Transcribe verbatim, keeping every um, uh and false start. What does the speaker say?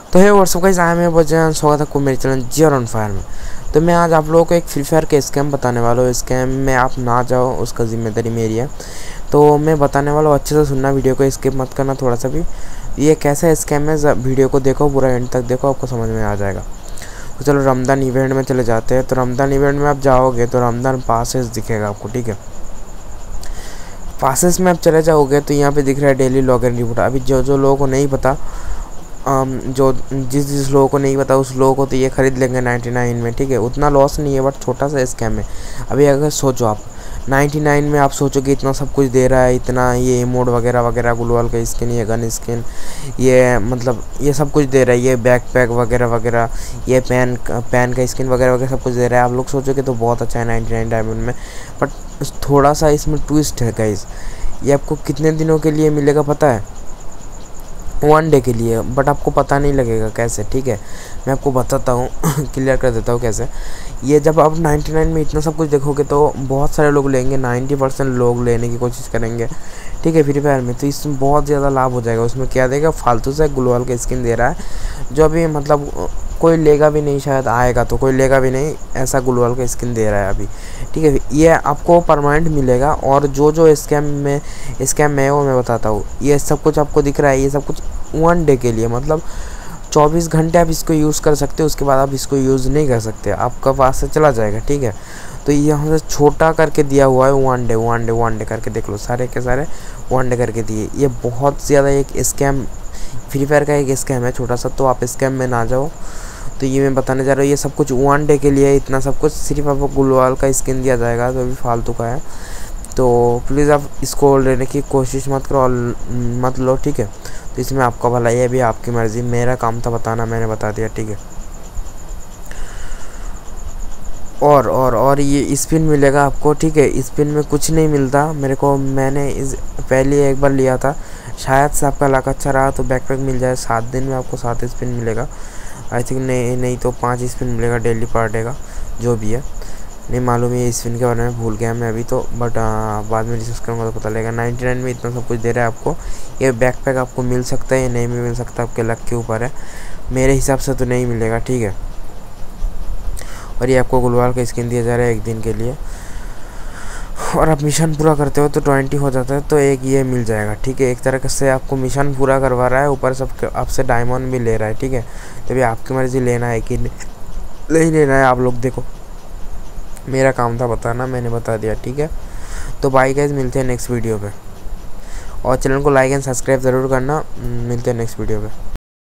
तो है WhatsApp guys, I am बजान, स्वागत है आपको मेरे चैनल जियो ऑन फायर में। तो मैं आज आप लोगों को एक फ्री फायर के स्कैम बताने वाला हूँ। स्कैम में आप ना जाओ, उसका जिम्मेदारी मेरी है। तो मैं बताने वाला हूँ, अच्छे से सुनना, वीडियो को स्किप मत करना थोड़ा सा भी। ये कैसा स्कैम है, वीडियो को देखो, पूरा एंड तक देखो, आपको समझ में आ जाएगा। तो चलो रमज़ान इवेंट में चले जाते हैं। तो रमज़ान इवेंट में आप जाओगे तो रमज़ान पासेस दिखेगा आपको, ठीक है। पासेस में आप चले जाओगे तो यहाँ पे दिख रहा है डेली लॉगिन रिपोर्ट। अभी जो जो लोगों को नहीं पता, जो जिस जिस लोगों को नहीं पता उस लोगों को तो ये ख़रीद लेंगे नाइन्टी नाइन में, ठीक है। उतना लॉस नहीं है, बट छोटा सा स्कैम है। अभी अगर सोचो आप नाइन्टी नाइन में आप सोचो कि इतना सब कुछ दे रहा है, इतना ये इमोट वगैरह वगैरह, ग्लूवाल का स्किन, ये गन स्किन, ये मतलब ये सब कुछ दे रहा है, ये बैक पैक वगैरह वगैरह, ये पैन पैन का स्किन वगैरह वगैरह सब कुछ दे रहा है। आप लोग सोचोगे तो बहुत अच्छा है नाइन्टी नाइन डायमंड में, बट थोड़ा सा इसमें ट्विस्ट है गाइस। ये आपको कितने दिनों के लिए मिलेगा पता है? वन डे के लिए, बट आपको पता नहीं लगेगा कैसे, ठीक है। मैं आपको बताता हूँ क्लियर कर देता हूँ कैसे। ये जब आप नाइन्टी नाइन में इतना सब कुछ देखोगे तो बहुत सारे लोग लेंगे, नाइन्टी परसेंट लोग लेने की कोशिश करेंगे, ठीक है, फ्री फायर में। तो इसमें बहुत ज़्यादा लाभ हो जाएगा। उसमें क्या देगा, फालतू से ग्लोवाल का स्किन दे रहा है, जो अभी मतलब कोई लेगा भी नहीं, शायद आएगा तो कोई लेगा भी नहीं, ऐसा ग्लोवाल का स्किन दे रहा है अभी, ठीक है। ये आपको परमानेंट मिलेगा। और जो जो स्कैम में स्कैम में है वो मैं बताता हूँ। ये सब कुछ आपको दिख रहा है, ये सब कुछ वन डे के लिए, मतलब चौबीस घंटे आप इसको यूज़ कर सकते हो। उसके बाद आप इसको यूज़ नहीं कर सकते, आपका पास से चला जाएगा, ठीक है। तो यहाँ से छोटा करके दिया हुआ है one day one day one day करके, देख लो, सारे के सारे वन डे करके दिए। ये बहुत ज़्यादा एक स्कैम, फ्री फायर का एक स्कैम है छोटा सा। तो आप स्कैम में ना जाओ। तो ये मैं बताने जा रहा हूँ, ये सब कुछ वन डे के लिए, इतना सब कुछ सिर्फ आपको ग्लोवाल का स्किन दिया जाएगा, जो भी फालतू का है। तो प्लीज़ आप इसको लेने की कोशिश मत करो और मत लो, ठीक है। तो इसमें आपका भला, ये भी आपकी मर्ज़ी, मेरा काम था बताना, मैंने बता दिया, ठीक है। और और और ये स्पिन मिलेगा आपको, ठीक है। स्पिन में कुछ नहीं मिलता मेरे को, मैंने इस पहले एक बार लिया था, शायद से आपका लक अच्छा रहा तो बैकपैक मिल जाए। सात दिन में आपको सात स्पिन मिलेगा आई थिंक, नहीं नहीं तो पाँच स्पिन मिलेगा डेली पर डे का, जो भी है, नहीं मालूम है स्पिन के बारे में, भूल गया मैं अभी तो। बट आ, बाद में रिसर्च करूँगा तो पता लगेगा। नाइन्टी नाइन में इतना सब कुछ दे रहा है आपको। ये बैकपैक आपको मिल सकता है, ये नहीं भी मिल सकता, आपके लक के ऊपर है। मेरे हिसाब से तो नहीं मिलेगा, ठीक है। और ये आपको ग्लोवाल का स्किन दिया जा रहा है एक दिन के लिए। और आप मिशन पूरा करते हो तो ट्वेंटी हो जाता है, तो एक ये मिल जाएगा, ठीक है। एक तरह से आपको मिशन पूरा करवा रहा है, ऊपर सब आपसे डायमंड भी ले रहा है, ठीक है। तभी आपकी मर्ज़ी लेना है कि नहीं लेना है, आप लोग देखो। मेरा काम था बताना, मैंने बता दिया, ठीक है। तो बाय गाइस, मिलते हैं नेक्स्ट वीडियो पे। और चैनल को लाइक एंड सब्सक्राइब ज़रूर करना। मिलते हैं नेक्स्ट वीडियो पे।